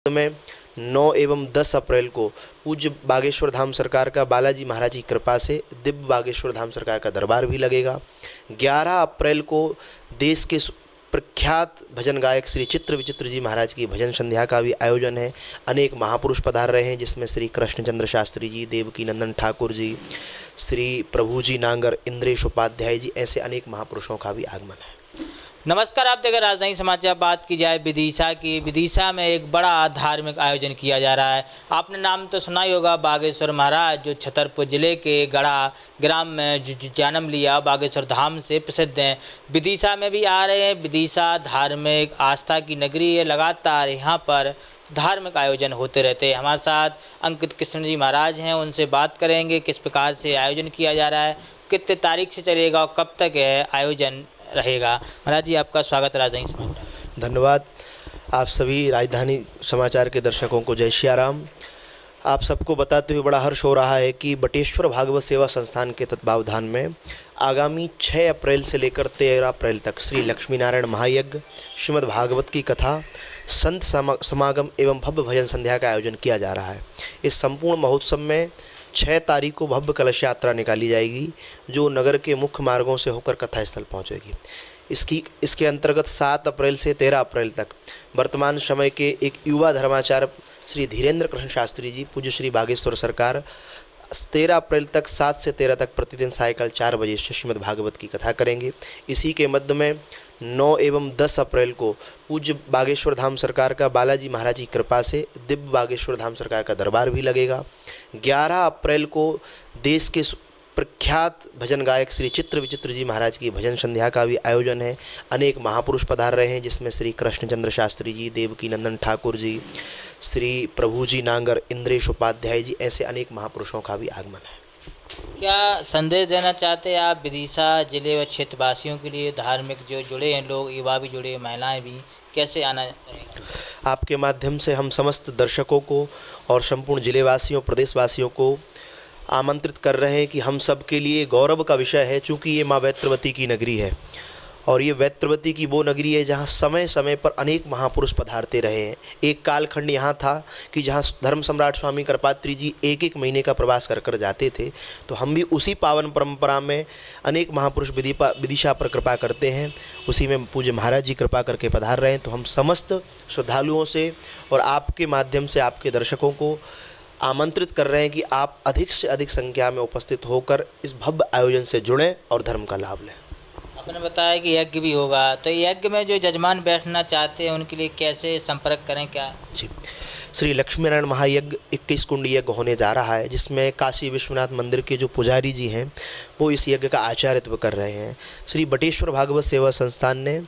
में 9 एवं 10 अप्रैल को पूज्य बागेश्वर धाम सरकार का बालाजी महाराज की कृपा से दिव्य बागेश्वर धाम सरकार का दरबार भी लगेगा। 11 अप्रैल को देश के प्रख्यात भजन गायक श्री चित्र विचित्र जी महाराज की भजन संध्या का भी आयोजन है। अनेक महापुरुष पधार रहे हैं, जिसमें श्री कृष्णचंद्र शास्त्री जी, देवकी नंदन ठाकुर जी, श्री प्रभुजी नांगर, इंद्रेश उपाध्याय जी, ऐसे अनेक महापुरुषों का भी आगमन है। नमस्कार, आप देख राजधानी समाचार। बात की जाए विदिशा की, विदिशा में एक बड़ा धार्मिक आयोजन किया जा रहा है। आपने नाम तो सुना ही होगा, बागेश्वर महाराज जो छतरपुर जिले के गढ़ा ग्राम में जन्म लिया, बागेश्वर धाम से प्रसिद्ध हैं। विदिशा में भी आ रहे हैं। विदिशा धार्मिक आस्था की नगरी है। लगातार यहाँ पर धार्मिक आयोजन होते रहते हैं। हमारे साथ अंकित कृष्ण जी महाराज हैं, उनसे बात करेंगे किस प्रकार से आयोजन किया जा रहा है, कितने तारीख से चलेगा और कब तक है आयोजन रहेगा। महाराज जी, आपका स्वागत है राजधानी समाचार। धन्यवाद। आप सभी राजधानी समाचार के दर्शकों को जय श्री राम। आप सबको बताते हुए बड़ा हर्ष हो रहा है कि बटेश्वर भागवत सेवा संस्थान के तत्वावधान में आगामी 6 अप्रैल से लेकर 13 अप्रैल तक श्री लक्ष्मी नारायण महायज्ञ, श्रीमद् भागवत की कथा, संत समागम एवं भव्य भजन संध्या का आयोजन किया जा रहा है। इस संपूर्ण महोत्सव में 6 तारीख को भव्य कलश यात्रा निकाली जाएगी, जो नगर के मुख्य मार्गों से होकर कथा स्थल पहुंचेगी। इसके अंतर्गत 7 अप्रैल से 13 अप्रैल तक वर्तमान समय के एक युवा धर्माचार्य श्री धीरेन्द्र कृष्ण शास्त्री जी, पूज्य श्री बागेश्वर सरकार, 13 अप्रैल तक 7 से 13 तक प्रतिदिन सायकाल 4 बजे से श्रीमद् भागवत की कथा करेंगे। इसी के मध्य में 9 एवं 10 अप्रैल को पूज्य बागेश्वर धाम सरकार का बालाजी महाराज की कृपा से दिव्य बागेश्वर धाम सरकार का दरबार भी लगेगा। 11 अप्रैल को देश के प्रख्यात भजन गायक श्री चित्र विचित्र जी महाराज की भजन संध्या का भी आयोजन है। अनेक महापुरुष पधार रहे हैं, जिसमें श्री कृष्णचंद्र शास्त्री जी, देवकी नंदन ठाकुर जी, श्री प्रभुजी नांगर, इंद्रेश उपाध्याय जी, ऐसे अनेक महापुरुषों का भी आगमन है। क्या संदेश देना चाहते हैं आप विदिशा जिले व क्षेत्रवासियों के लिए? धार्मिक जो जुड़े हैं लोग, युवा भी जुड़े, महिलाएं भी, कैसे आना है? आपके माध्यम से हम समस्त दर्शकों को और संपूर्ण जिलेवासियों, प्रदेशवासियों को आमंत्रित कर रहे हैं कि हम सब के लिए गौरव का विषय है, चूँकि ये माँ वैत्रवती की नगरी है और ये वैत्रवती की वो नगरी है जहाँ समय समय पर अनेक महापुरुष पधारते रहे हैं। एक कालखंड यहाँ था कि जहाँ धर्म सम्राट स्वामी करपात्री जी एक महीने का प्रवास कर जाते थे, तो हम भी उसी पावन परंपरा में अनेक महापुरुष विदिशा पर कृपा करते हैं। उसी में पूज्य महाराज जी कृपा करके पधार रहे हैं। तो हम समस्त श्रद्धालुओं से और आपके माध्यम से आपके दर्शकों को आमंत्रित कर रहे हैं कि आप अधिक से अधिक संख्या में उपस्थित होकर इस भव्य आयोजन से जुड़ें और धर्म का लाभ लें। आपने बताया कि यज्ञ भी होगा, तो यज्ञ में जो जजमान बैठना चाहते हैं उनके लिए कैसे संपर्क करें? क्या जी, श्री लक्ष्मी नारायण महायज्ञ 21 कुंडी यज्ञ होने जा रहा है, जिसमें काशी विश्वनाथ मंदिर के जो पुजारी जी हैं वो इस यज्ञ का आचार्यत्व कर रहे हैं। श्री बटेश्वर भागवत सेवा संस्थान ने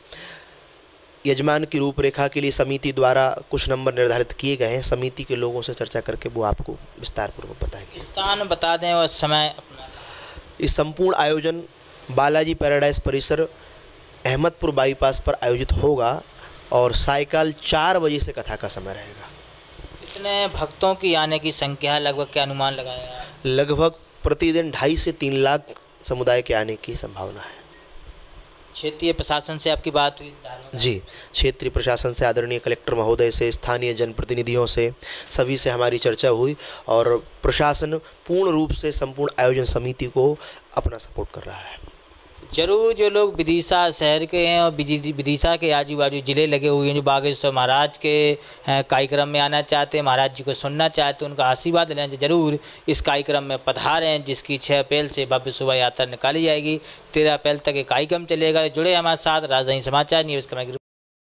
यजमान की रूपरेखा के लिए समिति द्वारा कुछ नंबर निर्धारित किए गए हैं। समिति के लोगों से चर्चा करके वो आपको विस्तारपूर्वक बताएंगे। स्थान बता दें और समय अपना। इस संपूर्ण आयोजन बालाजी पैराडाइज परिसर, अहमदपुर बाईपास पर आयोजित होगा और सायकाल 4 बजे से कथा का समय रहेगा। कितने भक्तों की आने की संख्या लगभग क्या अनुमान लगाया है? लगभग प्रतिदिन 2.5 से 3 लाख समुदाय के आने की संभावना है। क्षेत्रीय प्रशासन से आपकी बात हुई? जी, क्षेत्रीय प्रशासन से, आदरणीय कलेक्टर महोदय से, स्थानीय जनप्रतिनिधियों से, सभी से हमारी चर्चा हुई और प्रशासन पूर्ण रूप से संपूर्ण आयोजन समिति को अपना सपोर्ट कर रहा है। जरूर जो लोग विदिशा शहर के हैं और विदिशा के आजू बाजू ज़िले लगे हुए हैं, जो बागेश्वर महाराज के कार्यक्रम में आना चाहते हैं, महाराज जी को सुनना चाहते हैं, उनका आशीर्वाद लेना जरूर इस कार्यक्रम में पधारें, जिसकी 6 अप्रैल से भव्य शोभा यात्रा निकाली जाएगी। 13 अप्रैल तक ये कार्यक्रम चलेगा। जुड़े हमारे साथ राजधानी समाचार न्यूज़ का।